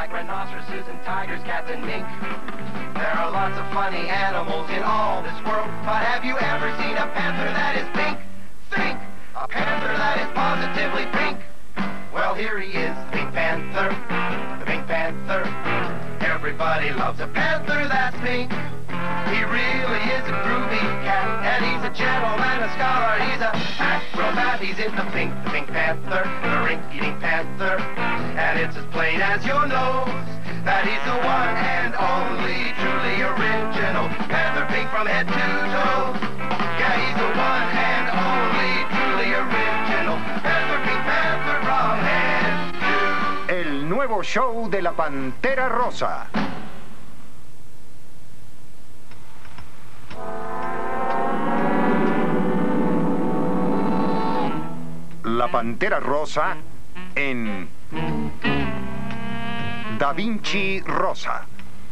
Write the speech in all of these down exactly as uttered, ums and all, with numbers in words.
like rhinoceroses and tigers, cats and mink. There are lots of funny animals in all this world, but have you ever seen a panther that is pink? Think! A panther that is positively pink. Well, here he is, the Pink Panther, the Pink Panther. Everybody loves a panther that's pink. He really is a groovy cat, and he's a gentleman, a scholar, he's a acrobat. He's in the pink, the Pink Panther, the rink-eating panther. And it's as plain as your nose that he's the one and only truly original panther, pink from head to toe. Yeah, he's the one and only truly original panther, Pink Panther from head to... El nuevo show de la Pantera Rosa. La Pantera Rosa en Da Vinci Rosa.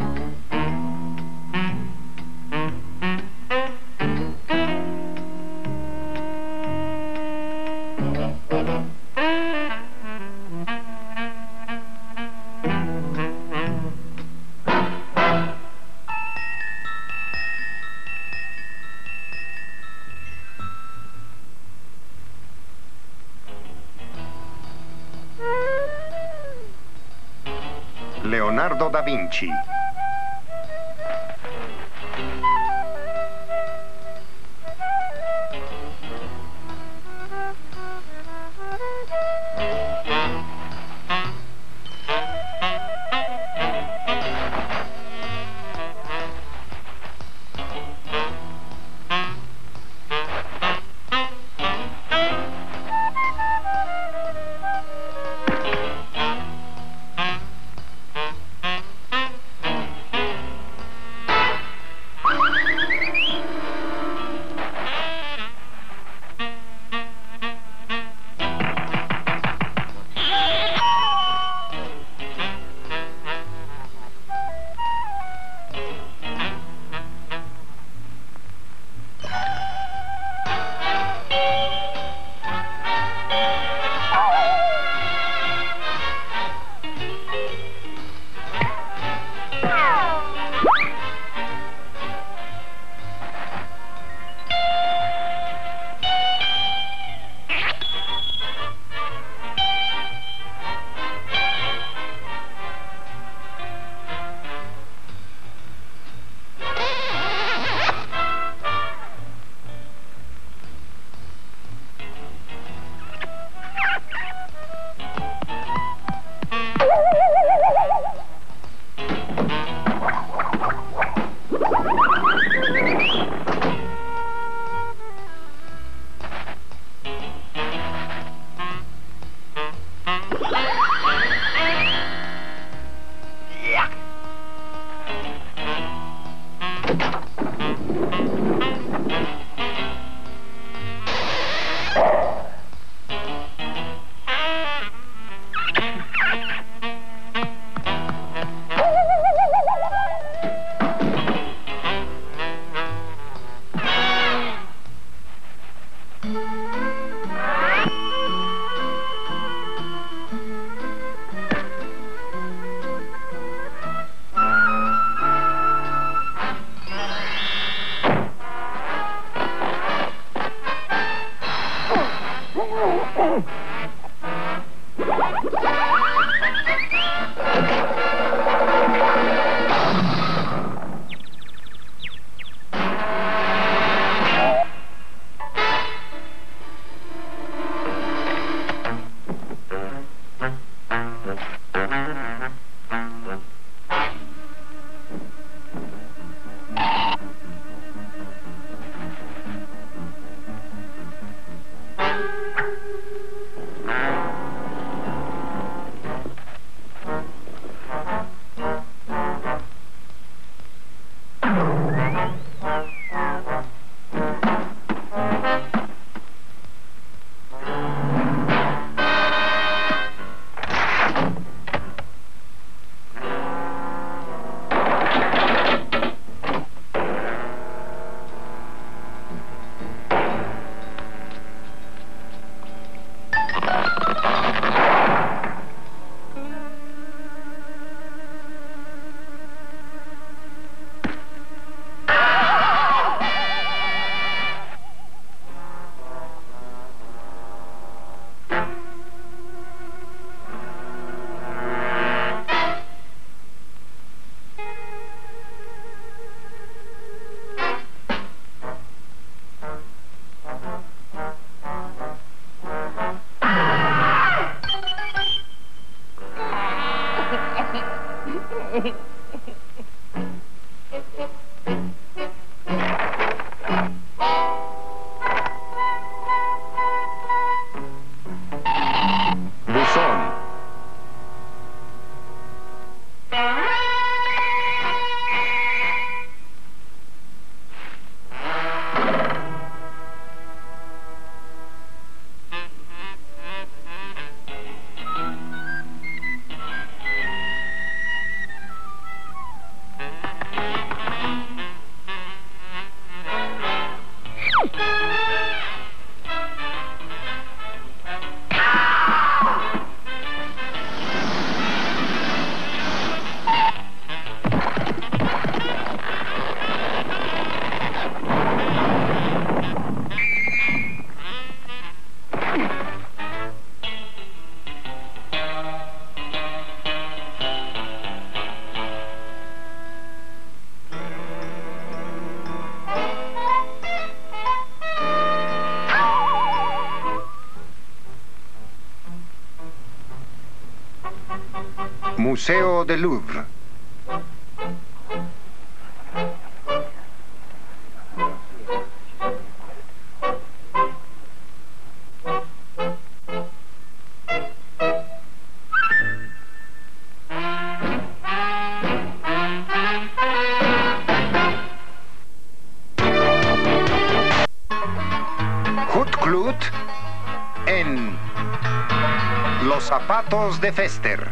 Leonardo da Vinci. Museo del Louvre. Hut en Los zapatos de Fester.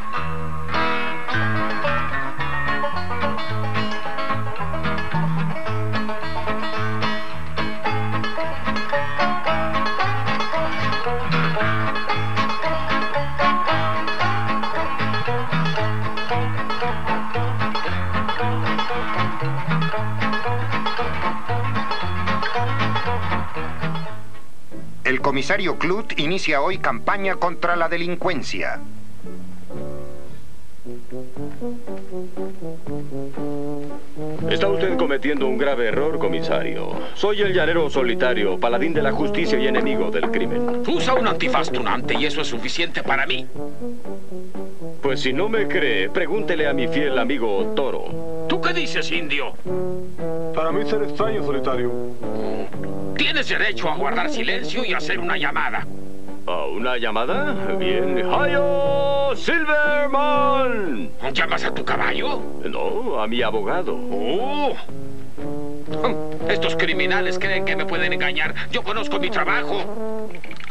El comisario Clut inicia hoy campaña contra la delincuencia. Está usted cometiendo un grave error, comisario. Soy el llanero solitario, paladín de la justicia y enemigo del crimen. Usa un antifaz tunante y eso es suficiente para mí. Pues si no me cree, pregúntele a mi fiel amigo Toro. ¿Tú qué dices, indio? Para mí ser extraño, solitario. Tienes derecho a guardar silencio y hacer una llamada. ¿A una llamada? Bien. ¡Hayo Silverman! ¿Llamas a tu caballo? No, a mi abogado. ¡Oh! Estos criminales creen que me pueden engañar. Yo conozco mi trabajo.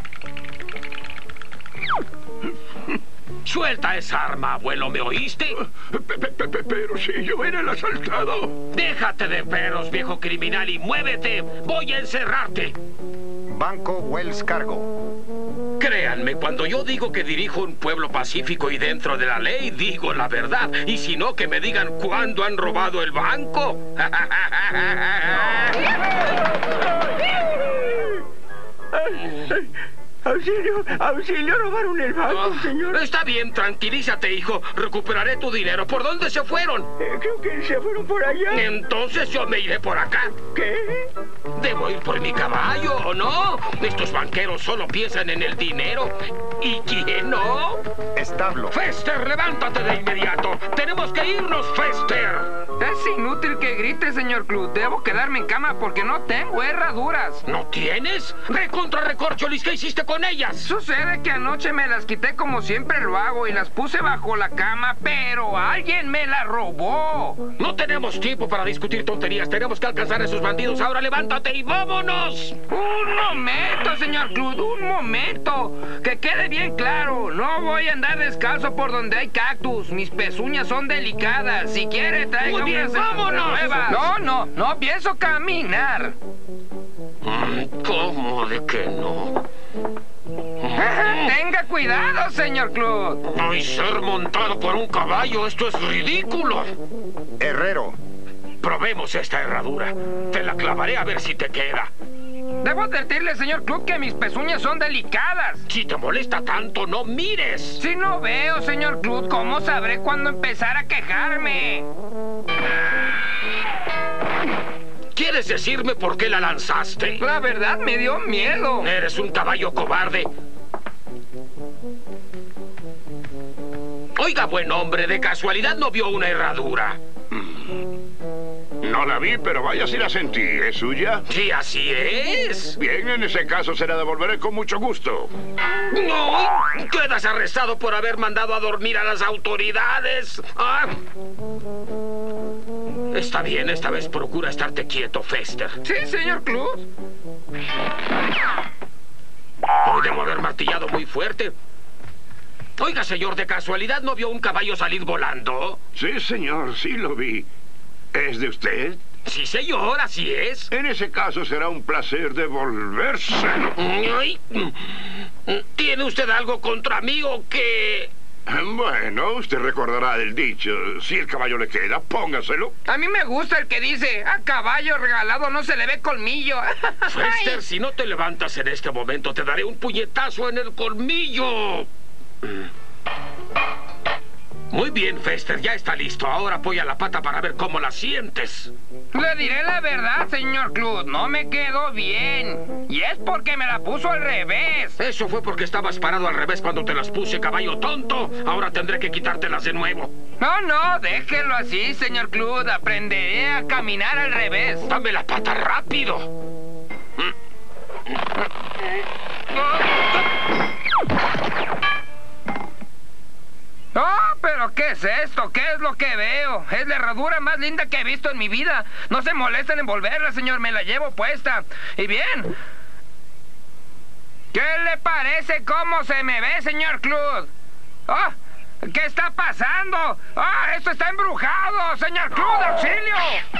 Suelta esa arma, abuelo, ¿me oíste? Pero si yo era el asaltado. Déjate de peros, viejo criminal, y muévete. Voy a encerrarte. Banco Wells Cargo. Créanme, cuando yo digo que dirijo un pueblo pacífico y dentro de la ley, digo la verdad. Y si no, que me digan cuándo han robado el banco. Auxilio, auxilio, robaron el banco, Oh, señor. está bien, tranquilízate, hijo. Recuperaré tu dinero. ¿Por dónde se fueron? Eh, creo que se fueron por allá. Entonces yo me iré por acá. ¿Qué? Debo ir por mi caballo, ¿o no? Estos banqueros solo piensan en el dinero. ¿Y quién no? Establo. Fester, levántate de inmediato. Tenemos que irnos, Fester. Es inútil que grite, señor Clut. Debo quedarme en cama porque no tengo herraduras. ¿No tienes? Ve contra Recorcholis, ¿qué hiciste con ellas? Sucede que anoche me las quité como siempre lo hago y las puse bajo la cama, pero alguien me las robó. No tenemos tiempo para discutir tonterías. Tenemos que alcanzar a esos bandidos. Ahora levántate y vámonos. Un momento, señor Clut, un momento. Que quede bien claro, no voy a andar descalzo por donde hay cactus. Mis pezuñas son delicadas. Si quiere, traiga Muy bien, unas de sus vámonos. nuevas. No, no, no pienso caminar. Mm, ¿Cómo de que no? Tenga cuidado, señor Clut. Voy a ser montado por un caballo. Esto es ridículo. Herrero. Probemos esta herradura. Te la clavaré a ver si te queda. Debo advertirle, señor Clut, que mis pezuñas son delicadas. Si te molesta tanto, no mires. Si no veo, señor Clut, ¿cómo sabré cuándo empezar a quejarme? ¿Quieres decirme por qué la lanzaste? La verdad me dio miedo. Eres un caballo cobarde. Oiga, buen hombre, ¿de casualidad no vio una herradura? No la vi, pero vaya si la sentí. ¿Es suya? Sí, así es. Bien, en ese caso se la devolveré con mucho gusto. No, quedas arrestado por haber mandado a dormir a las autoridades. Ah. Está bien, esta vez procura estarte quieto, Fester. Sí, señor Clut. Hoy debo haber martillado muy fuerte. Oiga, señor, ¿de casualidad no vio un caballo salir volando? Sí, señor, sí lo vi. ¿Es de usted? Sí, señor, así es. En ese caso será un placer devolvérselo. Ay, ¿tiene usted algo contra mí o qué? Bueno, usted recordará el dicho. Si el caballo le queda, póngaselo. A mí me gusta el que dice, a caballo regalado no se le ve colmillo. Fester, si no te levantas en este momento, te daré un puñetazo en el colmillo. Muy bien, Fester, ya está listo. Ahora apoya la pata para ver cómo la sientes. Le diré la verdad, señor Clud, no me quedó bien. Y es porque me la puso al revés. Eso fue porque estabas parado al revés cuando te las puse, caballo tonto. Ahora tendré que quitártelas de nuevo. No, no, déjelo así, señor Clud. Aprenderé a caminar al revés. Dame la pata rápido. ¡Oh, pero qué es esto! ¿Qué es lo que veo? Es la herradura más linda que he visto en mi vida. No se molesten en volverla, señor. Me la llevo puesta. Y bien. ¿Qué le parece cómo se me ve, señor Clud? ¡Oh! ¿Qué está pasando? ¡Ah! ¡Esto está embrujado! ¡Señor Clud, auxilio!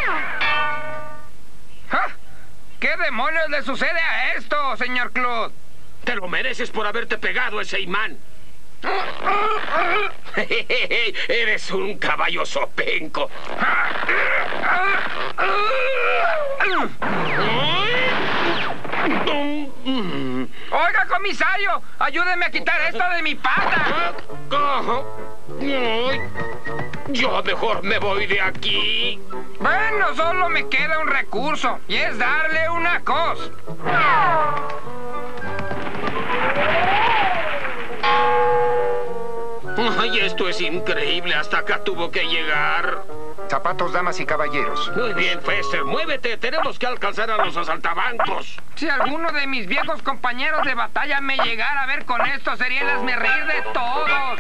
¿Ah? ¿Qué demonios le sucede a esto, señor Clud? Te lo mereces por haberte pegado ese imán. Eres un caballo sopenco. Oiga, comisario, ayúdeme a quitar esto de mi pata. Yo mejor me voy de aquí. Bueno, solo me queda un recurso, y es darle una cos. Ay, esto es increíble. Hasta acá tuvo que llegar. Zapatos, damas y caballeros. Muy bien, Fester, muévete. Tenemos que alcanzar a los asaltabancos. Si alguno de mis viejos compañeros de batalla me llegara a ver con esto, sería el hazmerreír de todos.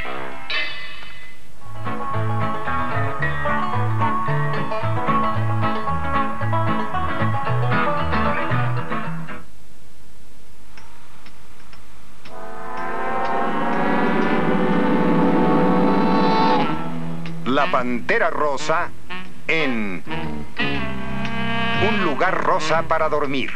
La Pantera Rosa en Un lugar rosa para dormir.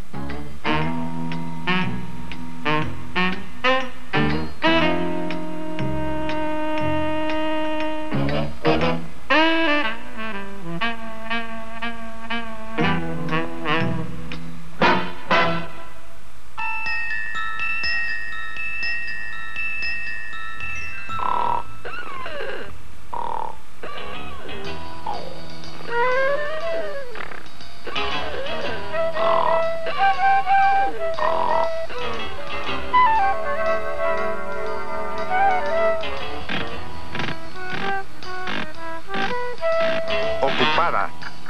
Ocupada.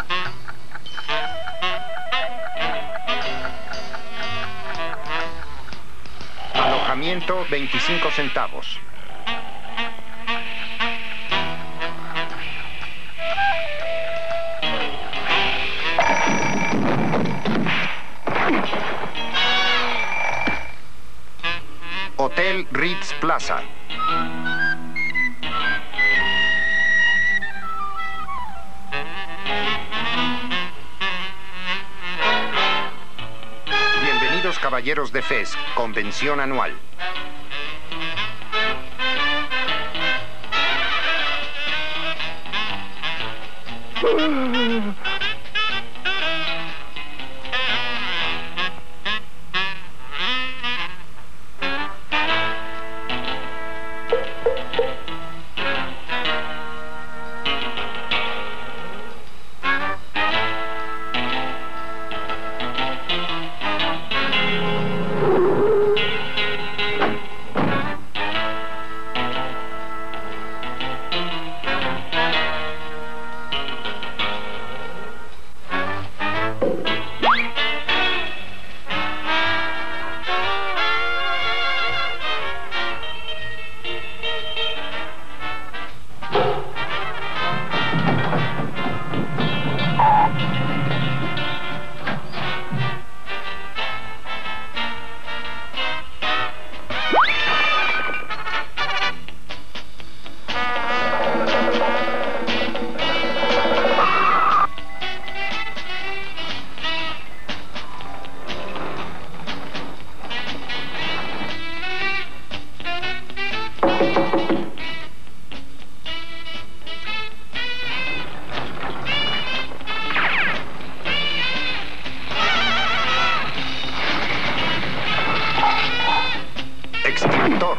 Alojamiento veinticinco centavos. Hotel Ritz Plaza. Bienvenidos, caballeros de Fez, convención anual. Extintor.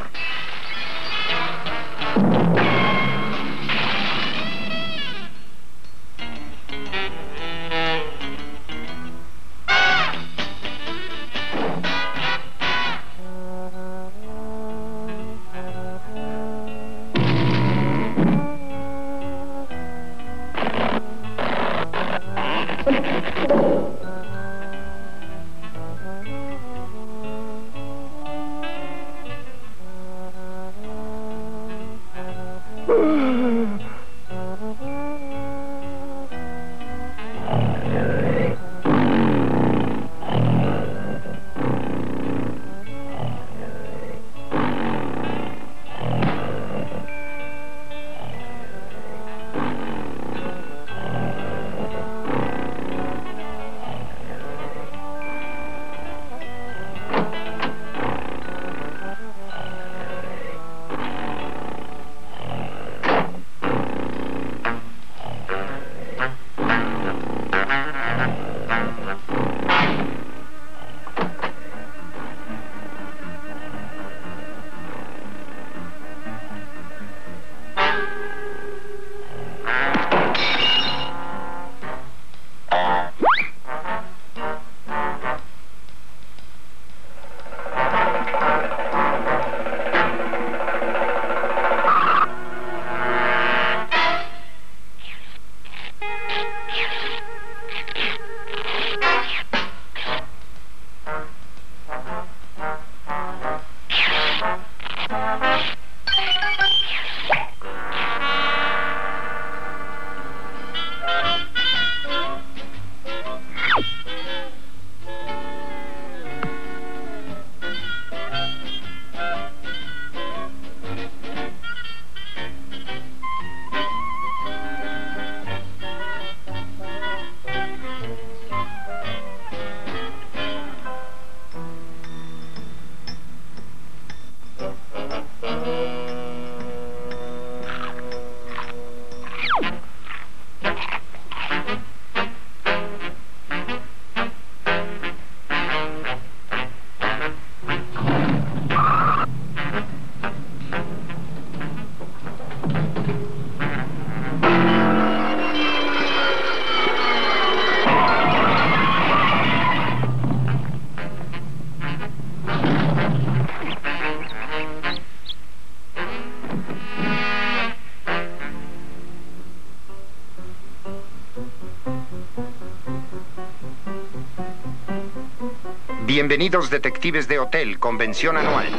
Bienvenidos detectives de hotel, convención anual.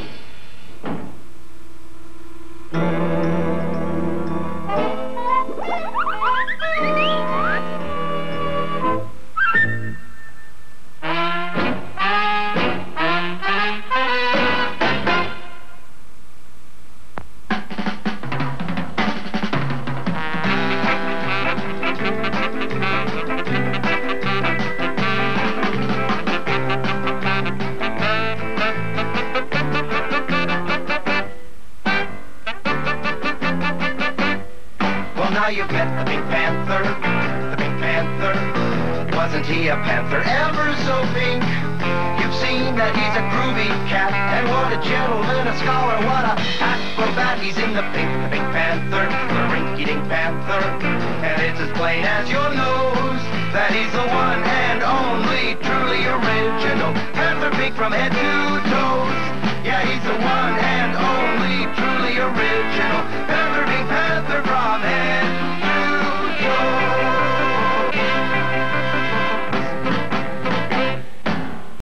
Now you've met the Pink Panther, the Pink Panther. Wasn't he a panther ever so pink? You've seen that he's a groovy cat, and what a gentleman, a scholar, what a acrobat. He's in the pink, the Pink Panther, the rinky-dink panther. And it's as plain as your nose that he's the one and only truly original Panther Pink from head to